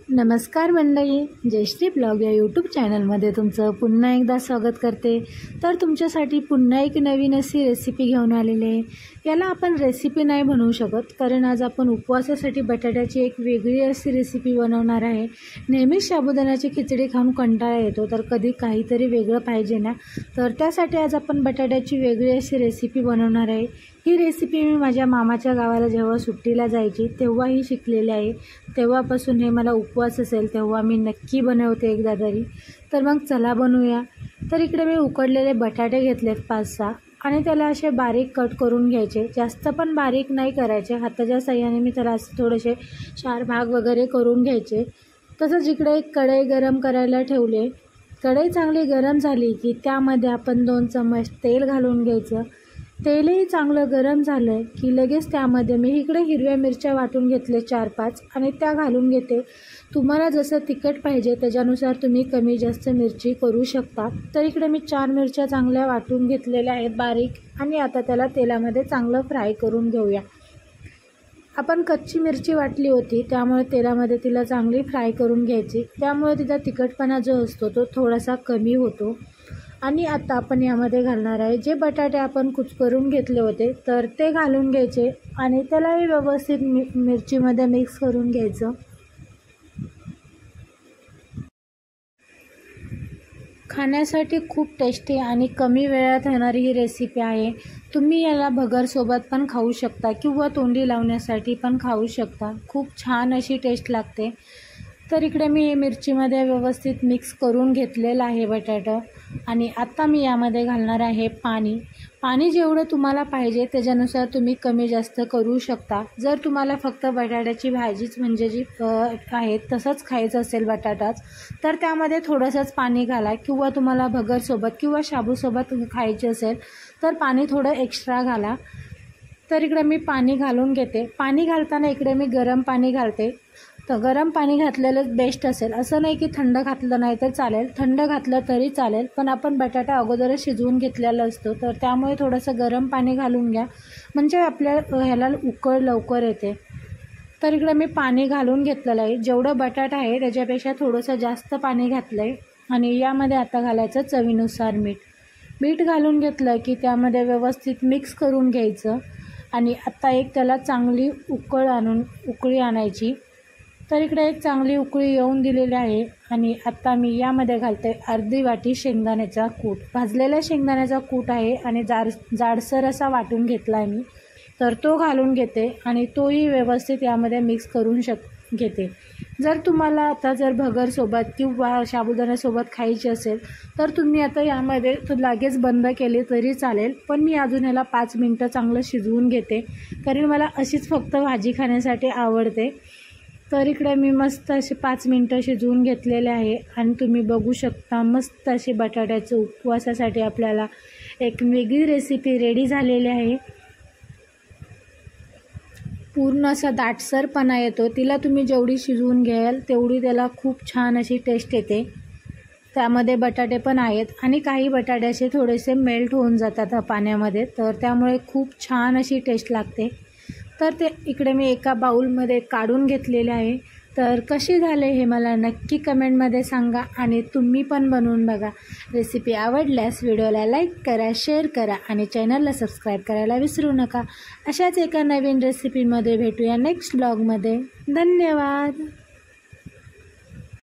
नमस्कार मंडळी, जयश्री ब्लॉग या यूट्यूब चॅनलमध्ये तुमचं पुन्हा एकदा स्वागत करते। तर तुमच्यासाठी पुन्हा एक नवीन अशी रेसिपी घेऊन आलेली आहे। याला आपण रेसिपी नाही बनवू शकत, कारण आज आपण उपवासासाठी बटाट्याची एक वेगळी अशी रेसिपी बनवणार आहे। नेहमीच साबुदाण्याची खिचडी खाऊन कंटाळा येतो, तर कधी काहीतरी वेगळं पाहिजे ना, तर त्यासाठी आज आपण बटाट्याची वेगळी अशी रेसिपी बनवणार आहे। ही रेसिपी मी माझ्या मामाच्या गावाला जेव्हा सुट्टीला जायची तेव्हाही शिकलेली आहे। तेव्हापासून हे मला उपवास असेल तेव्हा मी नक्की बनवते एकदा तरी। तर मग चला बनवूया। तर इकडे मी उकडलेले बटाटे घेतलेत 5-6 आणि त्याला असे बारीक कट करून घ्यायचे। जास्त पण बारीक नाही करायचे, हाताच्या साहाय्याने मी त्याला असे थोडेसे 4 भाग वगैरे करून घ्यायचे। तसंच इकडे एक कढई गरम करायला ठेवले। कढई चांगली गरम झाली की त्यामध्ये आपण 2 चम्मच तेल घालून घ्यायचं। तेलही चांगलं गरम झालं की लगेच त्यामध्ये मी इकडे हिरव्या मिरच्या वाटून घेतले 4-5 आणि त्या घालून घेते। तुम्हाला जसं तिखट पाहिजे त्याच्यानुसार तुम्ही कमी जास्त मिरची करू शकता। तर इकडे मी 4 मिरच्या चांगल्या वाटून घेतलेल्या आहेत बारीक आणि आता त्याला तेलामध्ये चांगलं फ्राय करून घेऊया। आपण कच्ची मिरची वाटली होती त्यामुळे तेलामध्ये तिला चांगली फ्राय करून घ्यायची, त्यामुळे तिचा तिखटपणा जो असतो तो थोडासा कमी होतो। आणि आता आपण यामध्ये घालणार आहे जे बटाटे आपण कुचकरून घेतले होते, तर ते घालून घ्यायचे आणि त्यालाही व्यवस्थित मिरचीमध्ये मिक्स करून घ्यायचं। खाण्यासाठी खूप टेस्टी आणि कमी वेळात होणारी ही रेसिपी आहे। तुम्ही याला भगरसोबत पण खाऊ शकता किंवा तोंडी लावण्यासाठी पण खाऊ शकता, खूप छान अशी टेस्ट लागते। तर इकडे मी मिरचीमध्ये व्यवस्थित मिक्स करून घेतलेलं आहे बटाटा आणि आता मी यामध्ये घालणार आहे पाणी। पाणी जेवढं तुम्हाला पाहिजे त्याच्यानुसार तुम्ही कमी जास्त करू शकता। जर तुम्हाला फक्त बटाट्याची भाजीच म्हणजे जी आहे तसंच खायचं असेल बटाटाच, तर त्यामध्ये थोडंसंच पाणी घाला किंवा तुम्हाला भगरसोबत किंवा शाबूसोबत खायचे असेल तर पाणी थोडं एक्स्ट्रा घाला। तर इकडे मी पाणी घालून घेते। पाणी घालताना इकडे मी गरम पाणी घालते। तर गरम पाणी घातलेलं बेस्ट असेल, असं नाही की थंड घातलं नाही तर चालेल, थंड घातलं तरी चालेल, पण आपण बटाटा अगोदरच शिजवून घेतलेला असतो, तर त्यामुळे थोडंसं गरम पाणी घालून घ्या, म्हणजे आपल्या ह्याला उकळ लवकर येते। तर इकडे मी पाणी घालून घेतलेलं आहे, जेवढं बटाटा आहे त्याच्यापेक्षा थोडंसं जास्त पाणी घातलं आहे आणि यामध्ये आता घालायचं चवीनुसार मीठ। मीठ घालून घेतलं की त्यामध्ये व्यवस्थित मिक्स करून घ्यायचं आणि आता एक त्याला चांगली उकळी आणायची। तर इकडे एक चांगली उकळी येऊन दिलेली आहे आणि आता मी यामध्ये घालते अर्धी वाटी शेंगदाण्याचा कूट। भाजलेल्या शेंगदाण्याचा कूट आहे आणि जाडसर असा वाटून घेतला आहे मी, तर तो घालून घेते आणि तोही व्यवस्थित यामध्ये मिक्स करून घेते। जर तुम्हाला आता भगरसोबत किंवा साबुदाण्यासोबत खायची असेल तर तुम्ही आता यामध्ये लगेच बंद केले तरी चालेल, पण मी अजून याला 5 मिनटं चांगलं शिजवून घेते, कारण मला अशीच फक्त भाजी खाण्यासाठी आवडते। तर इकडे मी मस्त असे 5 मिनटं शिजवून घेतलेले आहे आणि तुम्ही बघू शकता मस्त अशी बटाट्याच्या उपवासासाठी आपल्याला एक वेगळी रेसिपी रेडी झालेली आहे। पूर्ण असा दाटसरपणा येतो, तिला तुम्ही जेवढी शिजवून घ्याल तेवढी त्याला खूप छान अशी टेस्ट येते। त्यामध्ये बटाटे पण आहेत आणि काही बटाटे असे थोडेसे मेल्ट होऊन जातात पाण्यामध्ये, तर त्यामुळे खूप छान अशी टेस्ट लागते। तर ते इकडे मी एका बाउलमध्ये काढून घेतलेले आहे। तर कशी झाले हे मला नक्की कमेंटमध्ये सांगा आणि तुम्ही पण बनवून बघा। रेसिपी आवडल्यास व्हिडिओला लाईक करा, शेअर करा आणि चॅनलला सबस्क्राईब करायला विसरू नका। अशाच एका नवीन रेसिपीमध्ये भेटूया नेक्स्ट ब्लॉगमध्ये। धन्यवाद।